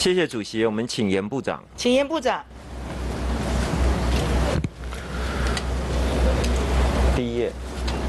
谢谢主席，我们请严部长。 请严部长。 第一页。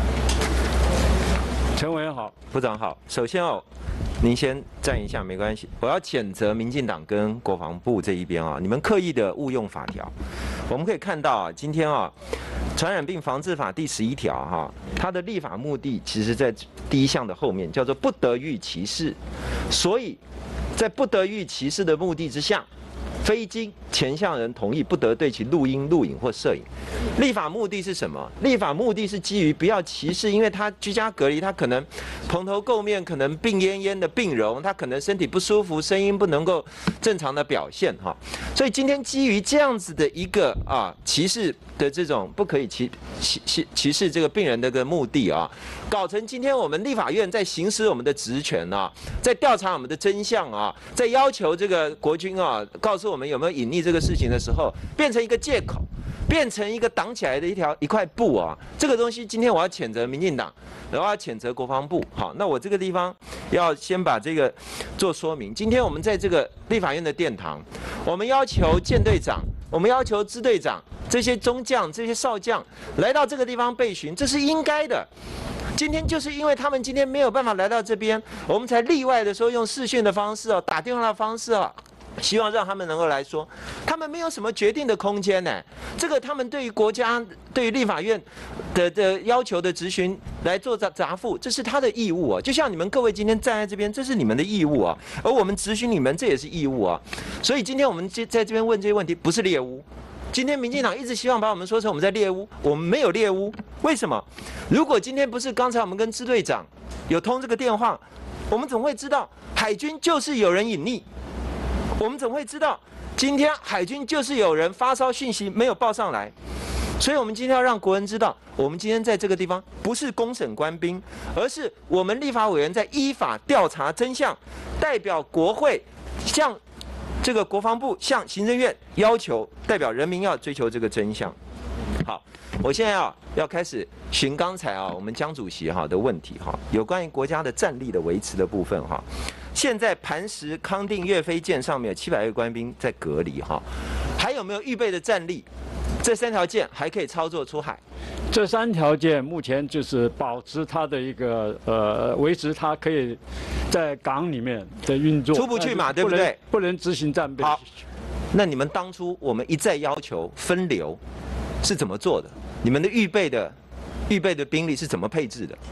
陈委员好， 部长好。首先您先站一下，没关系。我要谴责民进党跟国防部这一边你们刻意的误用法条。我们可以看到今天传染病防治法第11条它的立法目的其实在第1项的后面，叫做不得予以歧视。所以在不得予以歧视的目的之下，非经前项人同意，不得对其录音、录影或摄影。立法目的是什么？立法目的是基于不要歧视，因为他居家隔离，他可能蓬头垢面，可能病恹恹的病容，他可能身体不舒服，声音不能够正常的表现所以今天基于这样子的一个歧视的这种不可以歧视这个病人的个目的搞成今天我们立法院在行使我们的职权在调查我们的真相在要求这个国军告诉我们有没有隐匿这个事情的时候，变成一个借口，变成一个挡起来的一块布这个东西今天我要谴责民进党，然后要谴责国防部。好，那我这个地方要先把这个做说明。今天我们在这个立法院的殿堂，我们要求舰队长，我们要求支队长，这些中将、这些少将来到这个地方备询，这是应该的。今天就是因为他们今天没有办法来到这边，我们才例外的说用视讯的方式打电话的方式希望让他们能够来说，他们没有什么决定的空间呢。这个他们对于国家、对于立法院的要求的质询来做答复，这是他的义务就像你们各位今天站在这边，这是你们的义务而我们质询你们，这也是义务所以今天我们在这边问这些问题，不是猎巫。今天民进党一直希望把我们说成我们在猎巫，我们没有猎巫。为什么？如果今天不是刚才我们跟支队长有通这个电话，我们怎么会知道海军就是有人隐匿？我们怎么会知道今天海军就是有人发烧讯息没有报上来？所以我们今天要让国人知道，我们今天在这个地方不是公审官兵，而是我们立法委员在依法调查真相，代表国会向这个国防部向行政院要求，代表人民要追求这个真相。好，我现在要开始询刚才我们江主席的问题有关于国家的战力的维持的部分现在磐石、康定、岳飞舰上面有700位官兵在隔离还有没有预备的战力？这3条舰还可以操作出海？ 这3条舰目前就是保持它的一个维持它可以在港里面的运作， 出不去嘛，对不对？ 不能执行战备。 好，那你们当初我们一再要求分流是怎么做的？你们的预备的兵力是怎么配置的？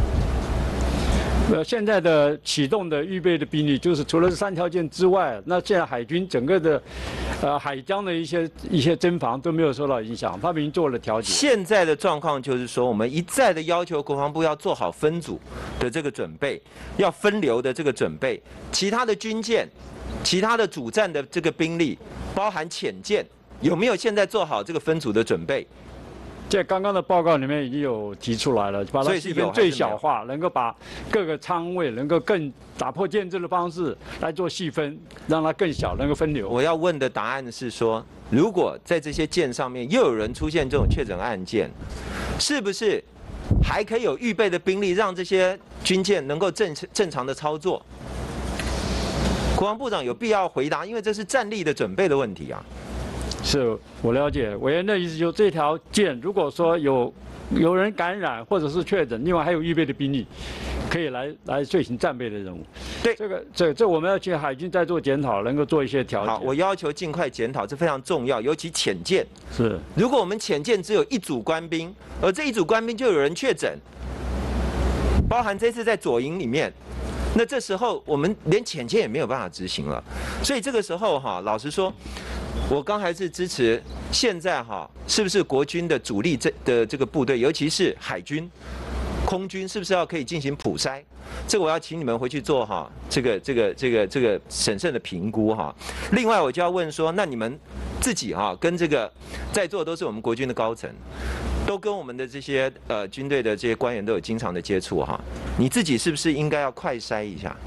现在的启动的预备的兵力，就是除了这3条舰之外，那现在海军整个的海疆的一些侦防都没有受到影响，他们已经做了调节。 现在的状况就是说，我们一再的要求国防部要做好分组的这个准备，要分流的这个准备，其他的军舰、其他的主战的这个兵力，包含潜舰，有没有现在做好这个分组的准备？ 在刚刚的报告里面已经有提出来了，把它细分最小化，能够把各个舱位能够更打破建制的方式来做细分，让它更小，能够分流。 我要问的答案是说，如果在这些舰上面又有人出现这种确诊案件，是不是还可以有预备的兵力，让这些军舰能够正常的操作？国防部长有必要回答，因为这是战力的准备的问题是我了解，委员的意思就是这条舰，如果说有人感染或者是确诊，另外还有预备的兵力，可以来进行战备的任务。 对， 这我们要去海军再做检讨，能够做一些调节。 好，我要求尽快检讨，这非常重要，尤其潜舰。 是， 如果我们潜舰只有1组官兵，而这1组官兵就有人确诊，包含这次在左营里面。那这时候我们连潜舰也没有办法执行了，所以这个时候老实说，我刚还是支持现在是不是国军的主力的这个部队，尤其是海军、空军，是不是要可以进行普筛？这个我要请你们回去做这个审慎的评估另外我就要问说，那你们自己跟这个在座都是我们国军的高层。都跟我们的这些军队的这些官员都有经常的接触你自己是不是应该要快筛一下？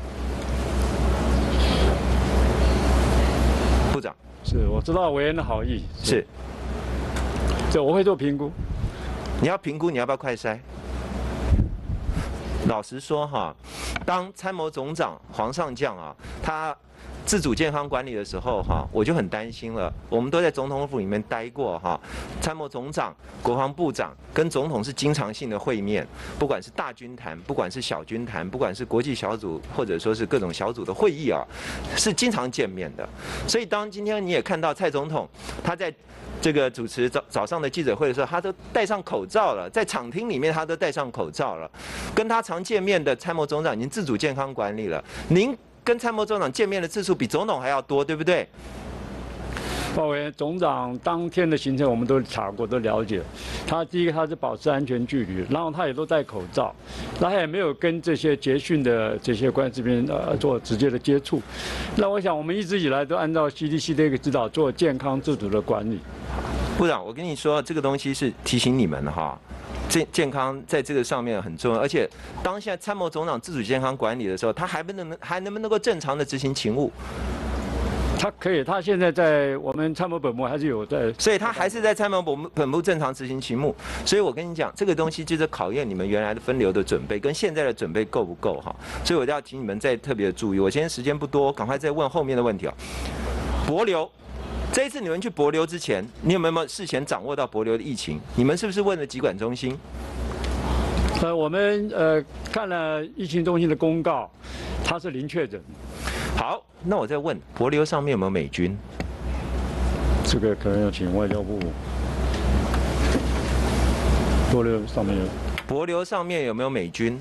部长， 是我知道委员的好意， 是， 这我会做评估。 你要评估你要不要快筛？老实说当参谋总长黄上将他自主健康管理的时候哈，我就很担心了。我们都在总统府里面待过哈，参谋总长、国防部长跟总统是经常性的会面，不管是大军谈，不管是小军谈，不管是国际小组或者说是各种小组的会议啊，是经常见面的。所以当今天你也看到蔡总统他在这个主持早上的记者会的时候，他都戴上口罩了，在场厅里面他都戴上口罩了。跟他常见面的参谋总长已经自主健康管理了，您跟参谋总长见面的次数比总统还要多，对不对？ 鲍委员，总长当天的行程我们都查过，都了解。他第一个他是保持安全距离，然后他也都戴口罩，他也没有跟这些捷讯的这些官这边做直接的接触。那我想我们一直以来都按照 CDC 的一个指导做健康自主的管理。 部长，我跟你说，这个东西是提醒你们的哈。健康在这个上面很重要，而且当现在参谋总长自主健康管理的时候，他还能不能够正常的执行勤务？ 他可以，他现在在我们参谋本部还是有在， 所以他还是在参谋本部正常执行勤务。所以我跟你讲，这个东西就是考验你们原来的分流的准备跟现在的准备够不够哈。所以我要请你们再特别注意。我今天时间不多，赶快再问后面的问题啊。帛琉，这一次你们去帛琉之前，你有没有事前掌握到帛琉的疫情？你们是不是问了疾管中心？ 我们看了疫情中心的公告，它是零确诊。 好，那我再问，帛琉上面有没有美军？ 这个可能要请外交部。帛琉上面有。 帛琉上面有没有美军？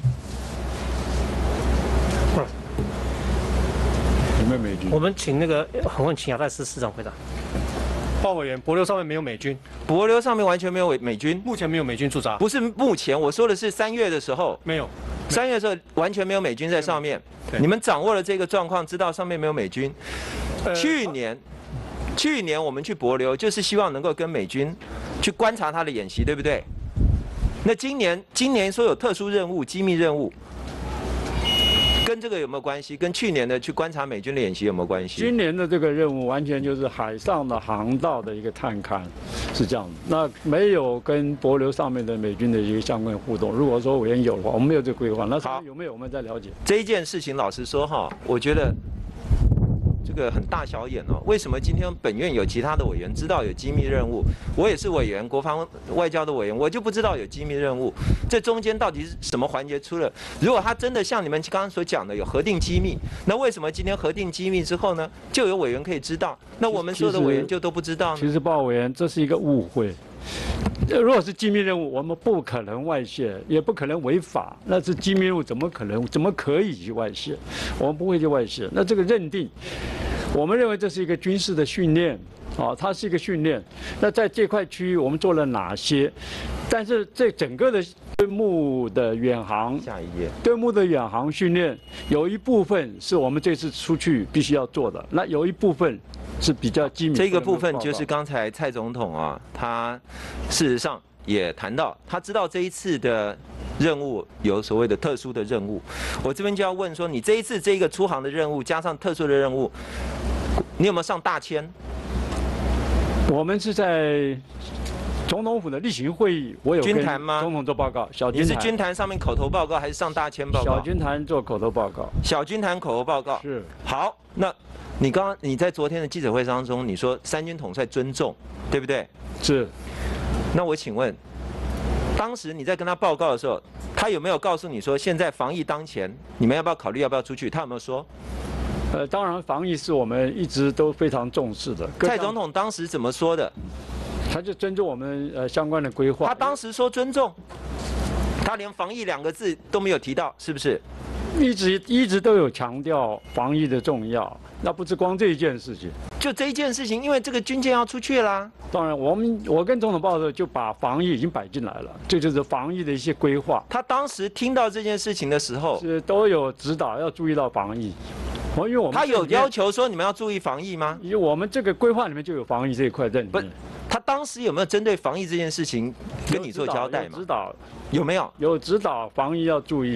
有没有美军？ 我们请那个很问请亚太司司长回答。鲍委员，帛琉上面没有美军。 帛琉上面完全没有美军， 目前没有美军驻扎。 不是目前，我说的是3月的时候没有。 3月的时候完全没有美军在上面。你们掌握了这个状况，知道上面没有美军。去年我们去帛琉，就是希望能够跟美军去观察他的演习，对不对？那今年说有特殊任务、机密任务。跟这个有没有关系？跟去年的去观察美军的演习有没有关系？ 今年的这个任务完全就是海上的航道的一个探勘，是这样的。那没有跟帛琉上面的美军的一个相关互动。如果说委员有的话，我们没有这个规划。那上面有没有我们再了解。 这一件事情，老实说哈，我觉得这个很大小眼哦。为什么今天本院有其他的委员知道有机密任务？我也是委员，国防外交的委员，我就不知道有机密任务。这中间到底是什么环节出了？如果他真的像你们刚刚所讲的有核定机密，那为什么今天核定机密之后呢，就有委员可以知道？那我们所有的委员就都不知道呢？ 其实鲍委员，这是一个误会。如果是机密任务，我们不可能外泄，也不可能违法。那是机密任务，怎么可以去外泄？我们不会去外泄。那这个认定，我们认为这是一个军事的训练，它是一个训练。那在这块区域我们做了哪些？但是这整个的对目的远航， 下一页， 对目的远航训练，有一部分是我们这次出去必须要做的，那有一部分是比较机密。 这个部分就是刚才蔡总统啊，他事实上也谈到，他知道这一次的任务有所谓的特殊的任务。我这边就要问说，你这一次这个出航的任务加上特殊的任务，你有没有上大签？ 我们是在总统府的例行会议，我有跟总统做报告。小军谈， 你是军谈上面口头报告，还是上大签报告？ 小军谈做口头报告。 小军谈口头报告是。 好，那你在昨天的记者会当中，你说三军统帅尊重，对不对？ 是。 那我请问，当时你在跟他报告的时候，他有没有告诉你说，现在防疫当前，你们要不要考虑要不要出去？他有没有说？ 当然，防疫是我们一直都非常重视的。 蔡总统当时怎么说的？ 他就尊重我们相关的规划。 他当时说尊重，他连防疫2个字都没有提到，是不是？ 一直都有强调防疫的重要。那不是光这一件事情， 就这一件事情，因为这个军舰要出去啦。 当然，我跟总统报的时候就把防疫已经摆进来了，这就是防疫的一些规划。 他当时听到这件事情的时候， 是都有指导要注意到防疫。因为我们他有要求说你们要注意防疫吗？ 因为我们这个规划里面就有防疫这一块在里面。不， 他当时有没有针对防疫这件事情跟你做交代吗？ 指导有没有？ 有指导防疫要注意。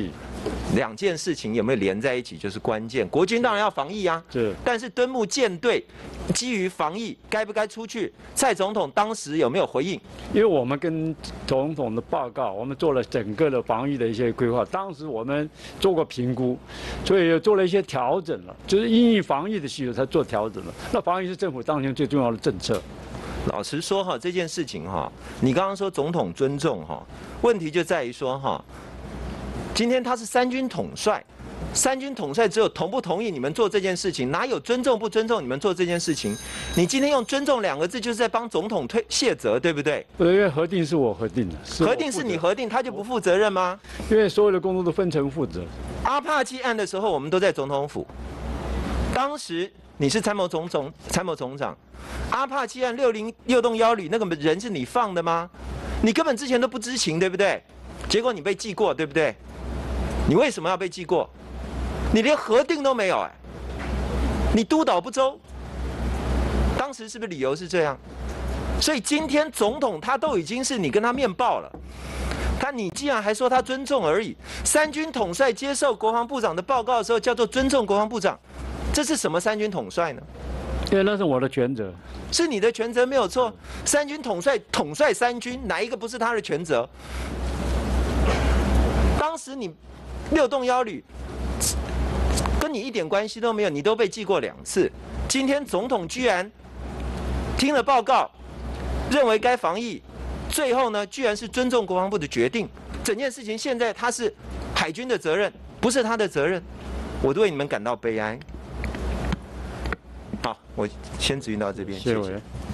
两件事情有没有连在一起就是关键。国军当然要防疫啊， 是， 但是敦睦舰队基于防疫该不该出去，蔡总统当时有没有回应？ 因为我们跟总统的报告，我们做了整个的防疫的一些规划，当时我们做过评估，所以做了一些调整了，就是因应防疫的需求才做调整了。那防疫是政府当前最重要的政策。 老实说哈，这件事情哈，你刚刚说总统尊重哈，问题就在于说哈，今天他是三军统帅，三军统帅只有同不同意你们做这件事情，哪有尊重不尊重你们做这件事情？你今天用尊重两个字，就是在帮总统卸责，对不对？ 因为核定是我核定的， 核定是你核定，他就不负责任吗？ 因为所有的工作都分成负责。 阿帕契案的时候，我们都在总统府，当时你是参谋总长，阿帕契案606栋1旅那个人是你放的吗？你根本之前都不知情，对不对？结果你被记过，对不对？你为什么要被记过？你连核定都没有哎，你督导不周，当时是不是理由是这样？所以今天总统他都已经是你跟他面报了，你既然还说他尊重而已，三军统帅接受国防部长的报告的时候叫做尊重国防部长，这是什么三军统帅呢？ 因为那是我的权责， 是你的权责没有错。三军统帅统帅三军，哪一个不是他的权责？当时你6栋1旅跟你一点关系都没有，你都被记过2次。今天总统居然听了报告，认为该防疫，最后呢，居然是尊重国防部的决定。整件事情现在他是海军的责任，不是他的责任，我都为你们感到悲哀。好，我先质询到这边， 谢谢委谢谢员。